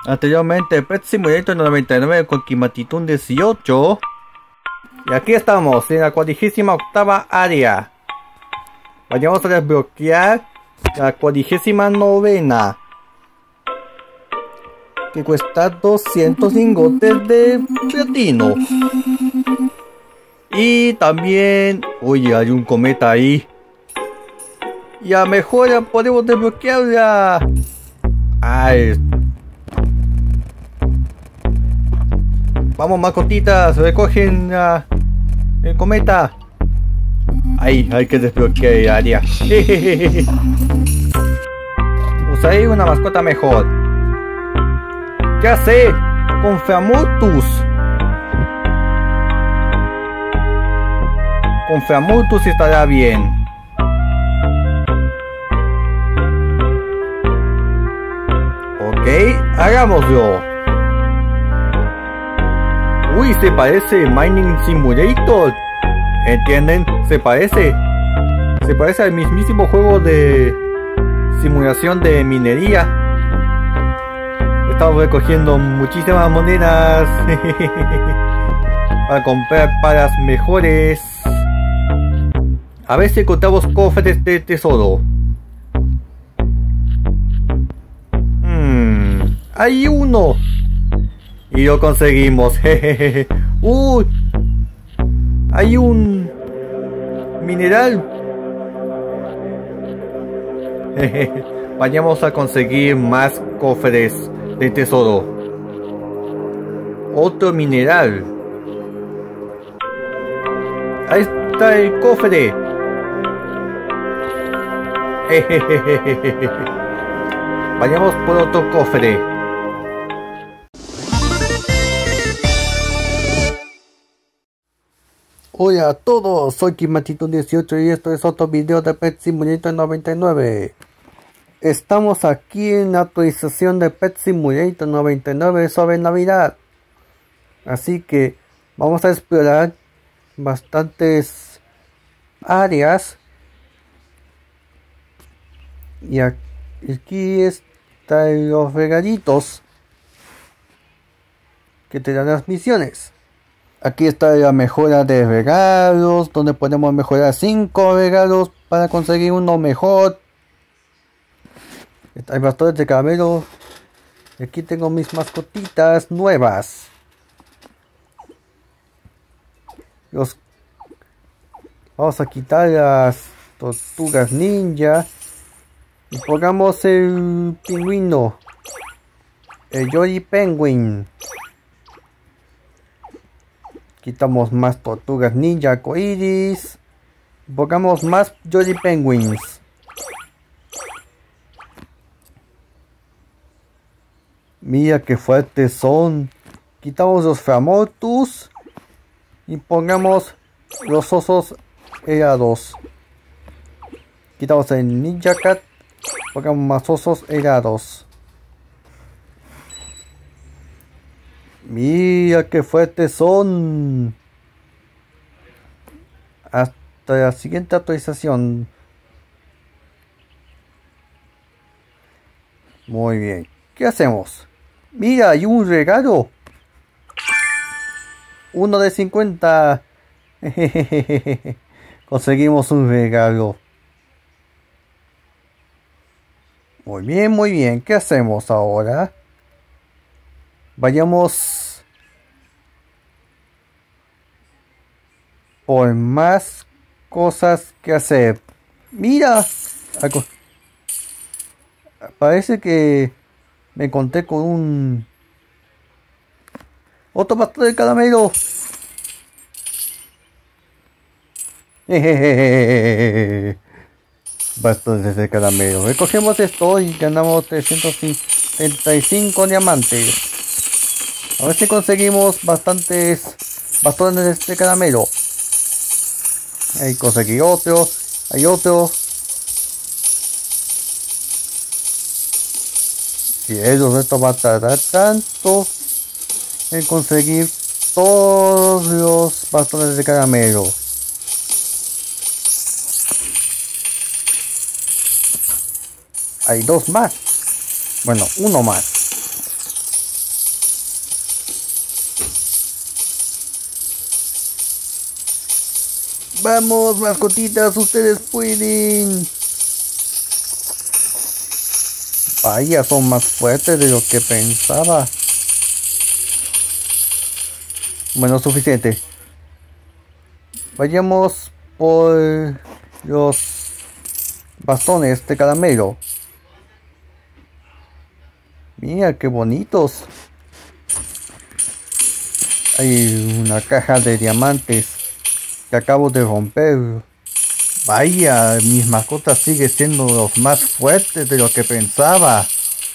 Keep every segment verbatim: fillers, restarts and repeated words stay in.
Anteriormente Pet Simulator noventa y nueve con Kimatitun dieciocho. Y aquí estamos en la cuadragésima octava área. Vayamos a desbloquear la cuadragésima novena, que cuesta doscientos lingotes de platino. Y también, oye, hay un cometa ahí. Y a lo mejor ya podemos desbloquearla. Ay. Vamos, mascotitas, recogen uh, el cometa. Ahí, hay que desbloquear el área. Pues ahí una mascota mejor. ¿Qué hace? Con Feamurtus. Con Feamurtus estará bien. Ok, hagámoslo. Uy, se parece Mining Simulator. ¿Entienden? Se parece. Se parece al mismísimo juego de simulación de minería. Estamos recogiendo muchísimas monedas para comprar palas mejores. A ver si encontramos cofres de tesoro. Hmm, hay uno. Y lo conseguimos. Jejeje. Uy, hay un mineral. Jejeje. Vayamos a conseguir más cofres de tesoro. Otro mineral. Ahí está el cofre. Jejeje. Vayamos por otro cofre. Hola a todos, soy Kimatitun dieciocho y esto es otro video de Pet Simulator noventa y nueve. Estamos aquí en la actualización de Pet Simulator noventa y nueve sobre Navidad. Así que vamos a explorar bastantes áreas. Y aquí están los regalitos que te dan las misiones. Aquí está la mejora de regalos, donde podemos mejorar cinco regalos para conseguir uno mejor. Hay bastones de caramelo. Y aquí tengo mis mascotitas nuevas. Los... Vamos a quitar las tortugas ninja. Y pongamos el pingüino. El Jolly Penguin. Quitamos más tortugas ninja arcoiris. Pongamos más Jolly Penguins. Mira qué fuertes son. Quitamos los Feamurtus. Y pongamos los osos helados. Quitamos el Ninja Cat. Pongamos más osos helados. Mira qué fuertes son. Hasta la siguiente actualización. Muy bien. ¿Qué hacemos? Mira, hay un regalo. Uno de cincuenta. Conseguimos un regalo. Muy bien, muy bien. ¿Qué hacemos ahora? Vayamos por más cosas que hacer. Mira, algo. Parece que me encontré con un otro bastón de caramelo. Bastones de caramelo. Recogemos esto y ganamos trescientos setenta y cinco diamantes. A ver si conseguimos bastantes bastones de caramelo. Ahí conseguí otro. Hay otro. Si eso esto va a tardar tanto en conseguir todos los bastones de caramelo. Hay dos más. Bueno, uno más. Vamos, mascotitas, ustedes pueden. Vaya, son más fuertes de lo que pensaba. Bueno, suficiente. Vayamos por los bastones de caramelo. Mira qué bonitos. Hay una caja de diamantes que acabo de romper. Vaya, mis mascotas siguen siendo los más fuertes de lo que pensaba.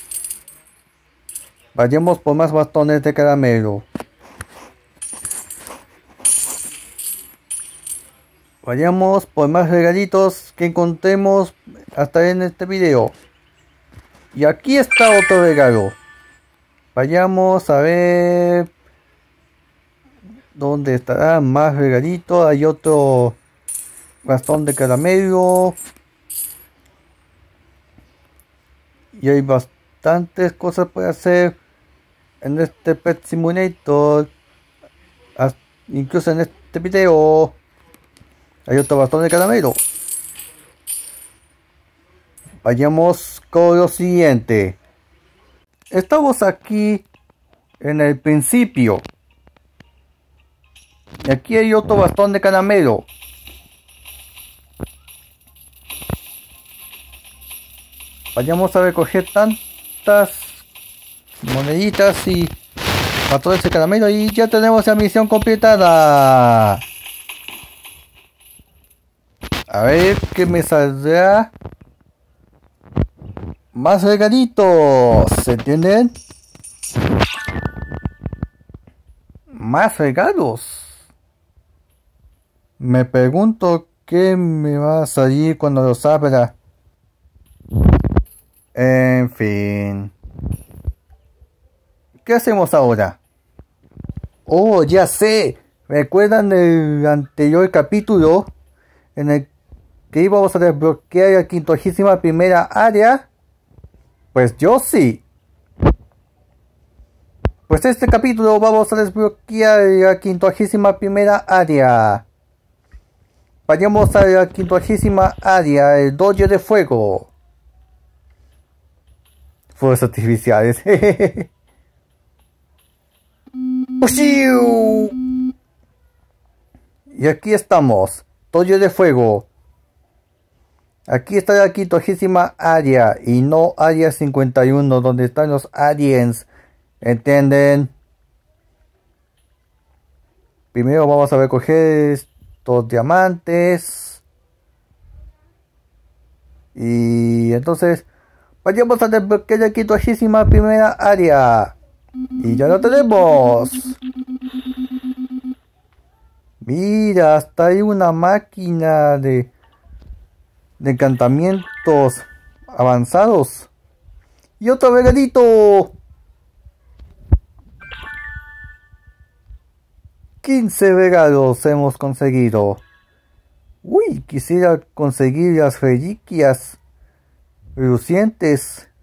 Vayamos por más bastones de caramelo. Vayamos por más regalitos que encontremos hasta en este video. Y aquí está otro regalo. Vayamos a ver dónde estará más regalitos. Hay otro bastón de caramelo. Y hay bastantes cosas para hacer en este Pet Simulator. Incluso en este video. Hay otro bastón de caramelo. Vayamos con lo siguiente. Estamos aquí en el principio. Y aquí hay otro bastón de caramelo. Vayamos a recoger tantas moneditas y bastones de caramelo y ya tenemos la misión completada. A ver qué me saldrá. Más regalitos, ¿se entienden? Más regalos. Me pregunto qué me va a salir cuando los abra. En fin. ¿Qué hacemos ahora? Oh, ya sé. ¿Recuerdan el anterior capítulo en el que íbamos a desbloquear la quincuagésima primera área? Pues yo sí. Pues este capítulo vamos a desbloquear la quincuagésima primera área. Vayamos a la quincuagésima área, el dojo de fuego. Fuegos artificiales. Y aquí estamos, dojo de fuego. Aquí está la quincuagésima área y no área cincuenta y uno donde están los aliens. ¿Entienden? Primero vamos a recoger estos diamantes. Y entonces vayamos a desbloquear la quincuagésima primera área. Y ya lo tenemos. Mira, hasta hay una máquina de... de encantamientos avanzados. Y otro regalito. quince regalos hemos conseguido. Uy, quisiera conseguir las reliquias relucientes.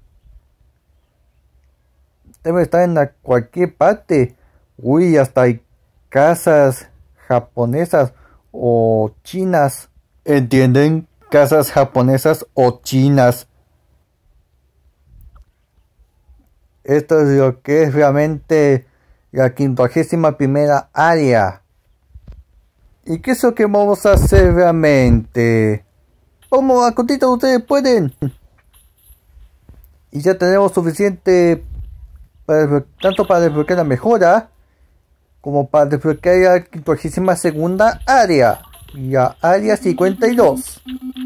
Debe estar en la cualquier parte. Uy, hasta hay casas japonesas o chinas. ¿Entienden? Casas japonesas o chinas. Esto es lo que es realmente la quincuagésima primera área. ¿Y qué es lo que vamos a hacer realmente? Vamos, a cotita, ustedes pueden. Y ya tenemos suficiente para, tanto para desbloquear la mejora como para desbloquear la quincuagésima segunda área. Y la área cincuenta y dos.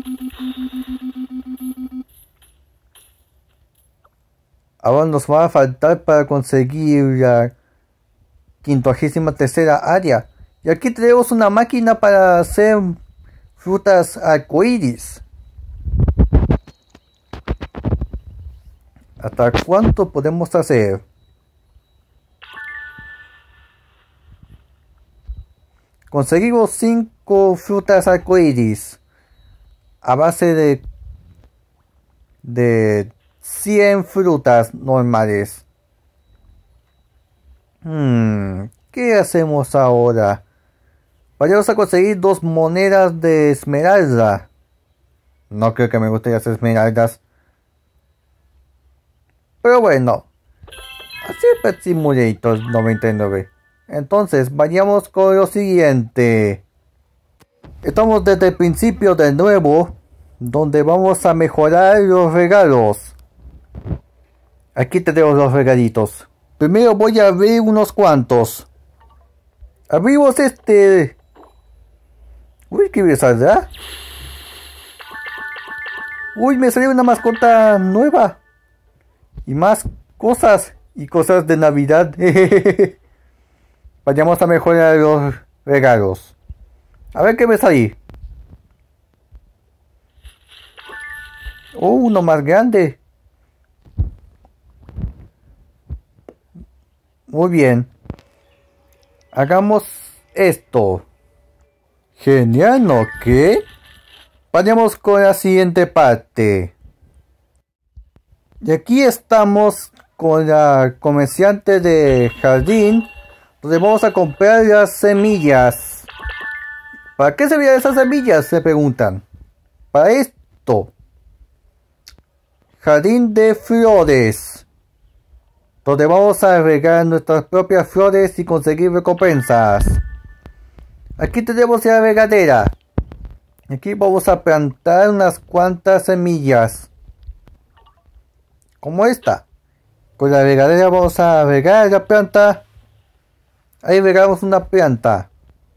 Ahora nos va a faltar para conseguir la quincuagésima tercera área. Y aquí tenemos una máquina para hacer frutas arcoíris. ¿Hasta cuánto podemos hacer? Conseguimos cinco frutas arcoíris a base de de cien frutas normales. Hmm, ¿qué hacemos ahora? Vayamos a conseguir dos monedas de esmeralda. No creo que me gusten las esmeraldas. Pero bueno. Así es Pet Simulator noventa y nueve. Entonces, vayamos con lo siguiente. Estamos desde el principio de nuevo, donde vamos a mejorar los regalos. Aquí tenemos los regalitos. Primero voy a abrir unos cuantos. Abrimos este. Uy, ¿qué me saldrá? Uy, me salió una mascota nueva. Y más cosas. Y cosas de Navidad. Vayamos a mejorar los regalos. A ver qué me sale. Oh, uno más grande. Muy bien. Hagamos esto. Genial, ¿no? ¿Qué? Vayamos con la siguiente parte. Y aquí estamos con la comerciante de jardín, donde vamos a comprar las semillas. ¿Para qué servían esas semillas? Se preguntan. Para esto. Jardín de flores, donde vamos a regar nuestras propias flores y conseguir recompensas. Aquí tenemos la regadera. Aquí vamos a plantar unas cuantas semillas, como esta. Con la regadera vamos a regar la planta. Ahí regamos una planta.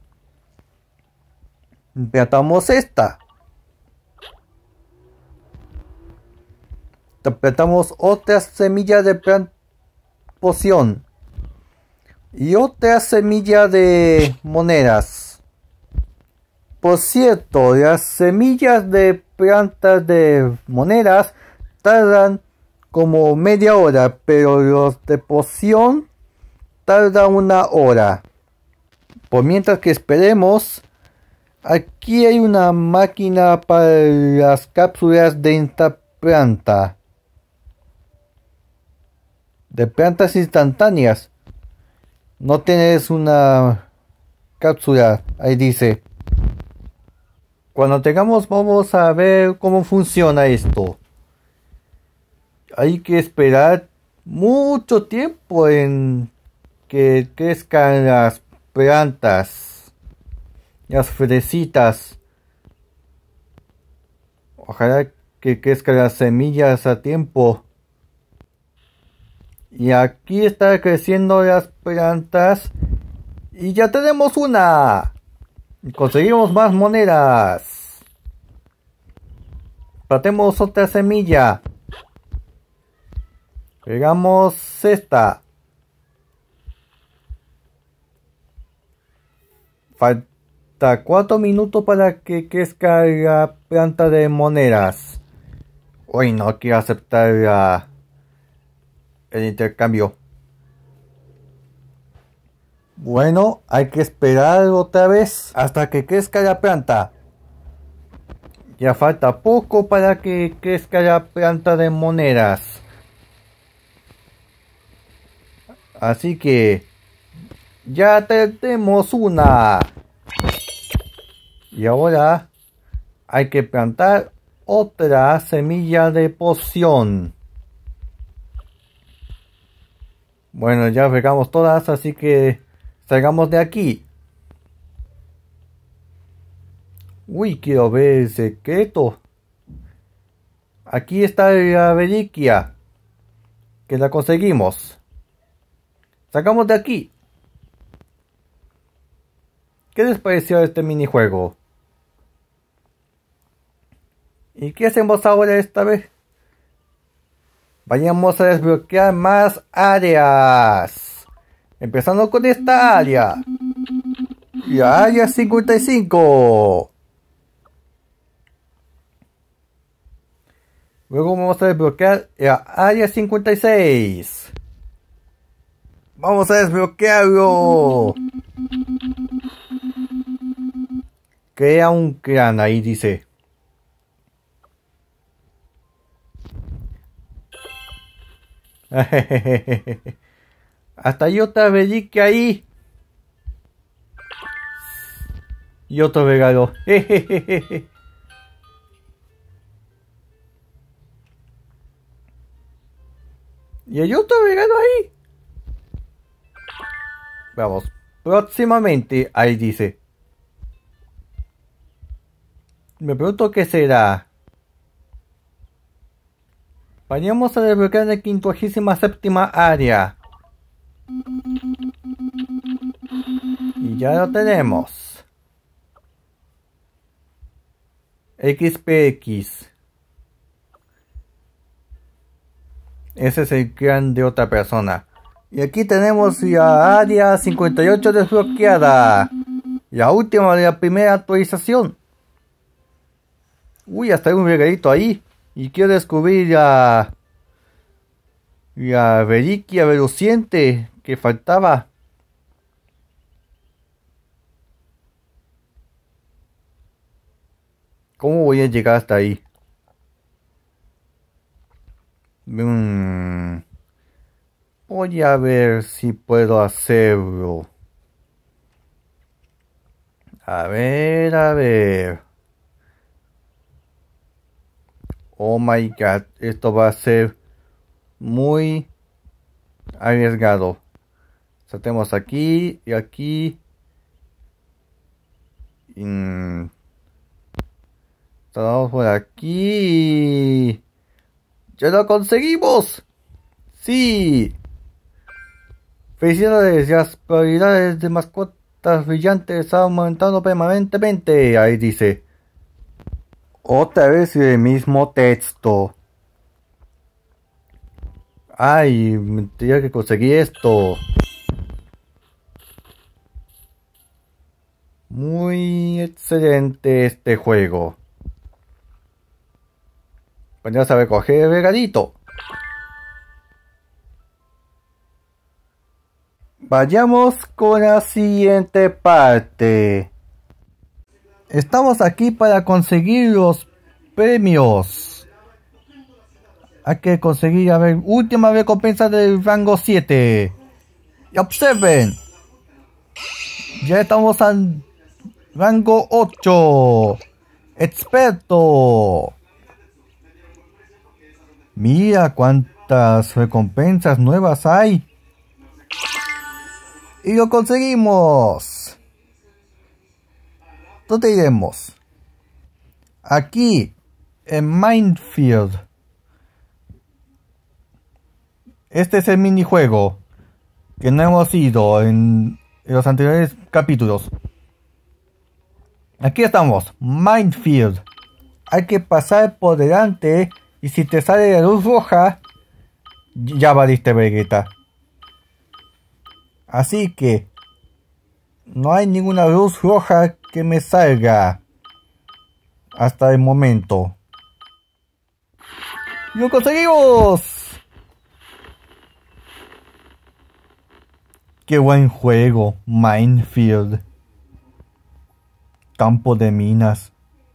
Plantamos esta. Plantamos otras semillas de plan poción. Y otras semillas de monedas. Por cierto, las semillas de plantas de monedas tardan como media hora, pero los de poción tardan una hora. Por mientras que esperemos, aquí hay una máquina para las cápsulas de esta planta. De plantas instantáneas. No tienes una cápsula, ahí dice. Cuando tengamos, vamos a ver cómo funciona esto. Hay que esperar mucho tiempo en que crezcan las plantas, las fresitas. Ojalá que crezcan las semillas a tiempo. Y aquí están creciendo las plantas. Y ya tenemos una. Y conseguimos más monedas. Plantemos otra semilla. Pegamos esta. Falta cuatro minutos para que crezca la planta de monedas. Uy, no quiero aceptar la, el intercambio. Bueno, hay que esperar otra vez hasta que crezca la planta. Ya falta poco para que crezca la planta de monedas. Así que ya tenemos una. Y ahora hay que plantar otra semilla de poción. Bueno, ya regamos todas, así que salgamos de aquí. Uy, quiero ver el secreto. Aquí está la reliquia, que la conseguimos. Sacamos de aquí. ¿Qué les pareció este minijuego? ¿Y qué hacemos ahora esta vez? Vayamos a desbloquear más áreas. Empezando con esta área. La área cincuenta y cinco. Luego vamos a desbloquear la área cincuenta y seis. Vamos a desbloquearlo. Crea un clan, ahí dice. Hasta hay otra reliquia ahí. Y otro regalo. Jejejeje. Y hay otro regalo ahí. Vamos. Próximamente. Ahí dice. Me pregunto qué será. Vayamos a desbloquear la quincuagésima séptima área. Y ya lo tenemos. X P X. Ese es el clan de otra persona. Y aquí tenemos la área cincuenta y ocho desbloqueada. La última de la primera actualización. Uy, hasta hay un regalito ahí. Y quiero descubrir la... La reliquia reluciente que faltaba. ¿Cómo voy a llegar hasta ahí? Mm. Voy a ver si puedo hacerlo. A ver, a ver. Oh my god, esto va a ser muy arriesgado. Saltemos aquí y aquí. Mm. Estamos por aquí. ¡Ya lo conseguimos! ¡Sí! Felicidades, las probabilidades de mascotas brillantes han aumentado permanentemente. Ahí dice. Otra vez el mismo texto. Ay, tenía que conseguir esto. Muy excelente este juego. Pues ya sabe coger el regalito. Vayamos con la siguiente parte. Estamos aquí para conseguir los premios. Hay que conseguir, a ver, última recompensa del rango siete. Y observen. Ya estamos al rango ocho. Experto. Mira cuántas recompensas nuevas hay. Y lo conseguimos. ¿Dónde iremos? Aquí, en Minefield. Este es el minijuego que no hemos ido en, en los anteriores capítulos. Aquí estamos, Minefield. Hay que pasar por delante y si te sale la luz roja, ya valiste Vegeta. Así que no hay ninguna luz roja que me salga hasta el momento. ¡Lo conseguimos! ¡Qué buen juego! Minefield. Campo de minas.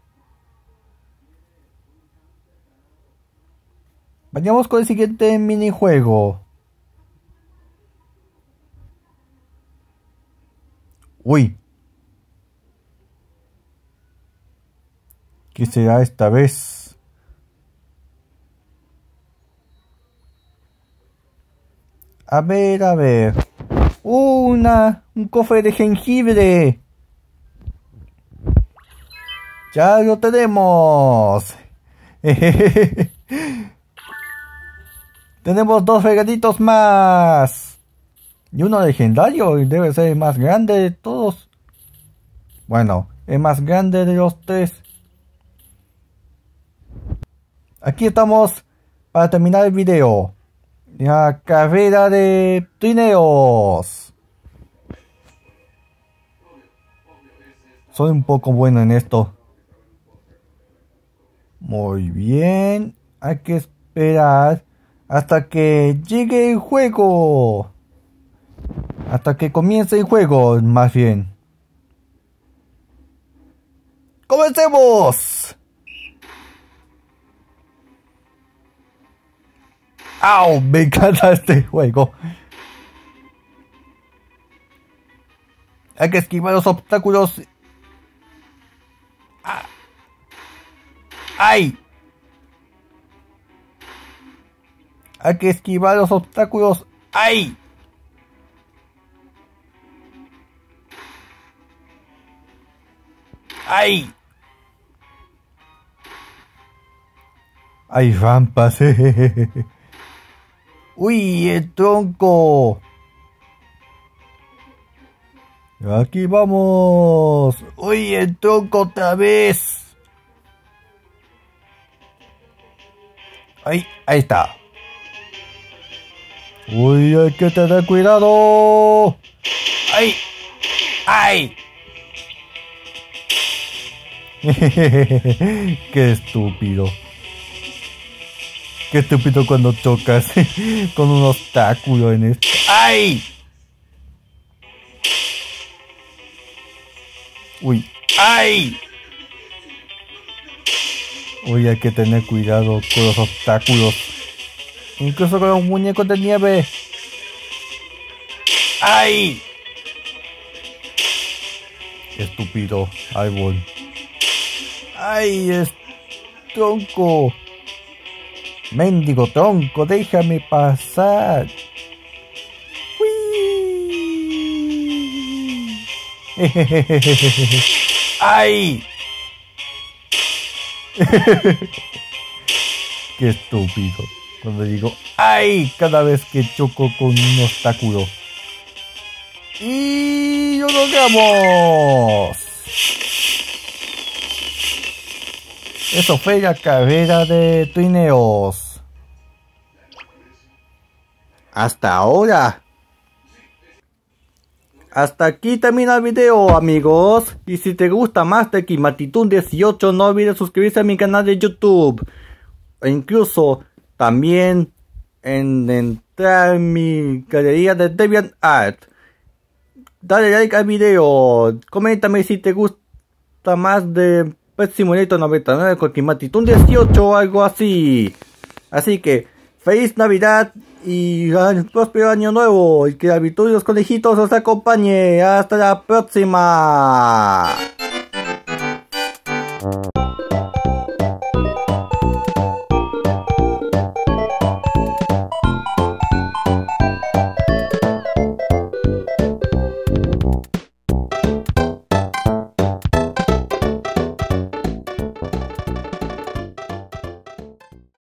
Vayamos con el siguiente minijuego. Uy. ¿Qué será esta vez? A ver, a ver. Una, un cofre de jengibre. Ya lo tenemos. Tenemos dos regalitos más. Y uno legendario. Y debe ser el más grande de todos. Bueno, el más grande de los tres. Aquí estamos para terminar el video. La carrera de trineos. Soy un poco bueno en esto. Muy bien. Hay que esperar hasta que llegue el juego. Hasta que comience el juego, más bien. ¡Comencemos! ¡Au! Me encanta este juego. Hay que esquivar los obstáculos ¡Ay! Hay que esquivar los obstáculos. ¡Ay! ¡Ay! Hay rampas. ¡Uy, el tronco! Aquí vamos. ¡Uy, el tronco otra vez! ¡Ay! Ahí está. ¡Uy, hay que tener cuidado! ¡Ay! ¡Ay! ¡Qué estúpido! ¡Qué estúpido cuando chocas con un obstáculo en esto! ¡Ay! ¡Uy! ¡Ay! Uy, hay que tener cuidado con los obstáculos. Incluso con los muñecos de nieve. ¡Ay! Estúpido árbol. ¡Ay, es tronco! Mendigo tronco, déjame pasar. ¡Uy! ¡Ay! Qué estúpido. Cuando digo ¡ay! Cada vez que choco con un obstáculo. ¡Y lo logramos! Eso fue la carrera de trineos. Hasta ahora. Hasta aquí termina el video, amigos. Y si te gusta más de Kimatitun dieciocho, no olvides suscribirse a mi canal de YouTube. E incluso también en entrar en mi galería de DeviantArt. Dale like al video. Coméntame si te gusta más de Pet Simulator noventa y nueve con Kimatitun dieciocho o algo así. Así que feliz Navidad y próspero año nuevo. Y que la virtud de los conejitos os acompañe. Hasta la próxima.